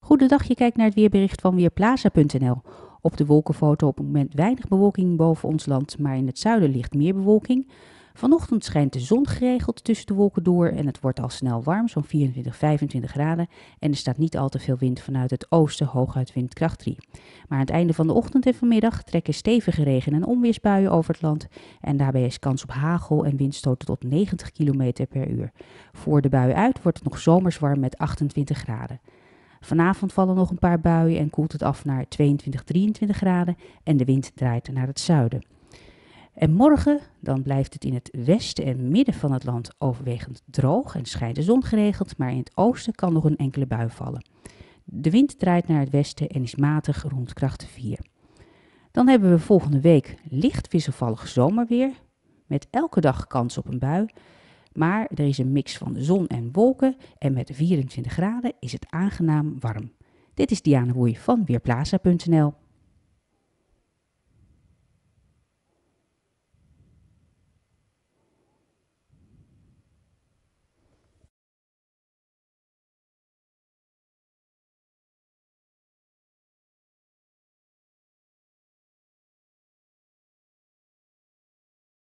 Goedendag, je kijkt naar het weerbericht van Weerplaza.nl. Op de wolkenfoto op het moment weinig bewolking boven ons land, maar in het zuiden ligt meer bewolking. Vanochtend schijnt de zon geregeld tussen de wolken door en het wordt al snel warm, zo'n 24, 25 graden. En er staat niet al te veel wind vanuit het oosten, hooguit windkracht 3. Maar aan het einde van de ochtend en vanmiddag trekken stevige regen- en onweersbuien over het land. En daarbij is kans op hagel en windstoten tot 90 km per uur. Voor de bui uit wordt het nog zomers warm met 28 graden. Vanavond vallen nog een paar buien en koelt het af naar 22, 23 graden en de wind draait naar het zuiden. En morgen dan blijft het in het westen en midden van het land overwegend droog en schijnt de zon geregeld, maar in het oosten kan nog een enkele bui vallen. De wind draait naar het westen en is matig rond kracht 4. Dan hebben we volgende week licht wisselvallig zomerweer, met elke dag kans op een bui. Maar er is een mix van zon en wolken en met 24 graden is het aangenaam warm. Dit is Diana Woei van Weerplaza.nl.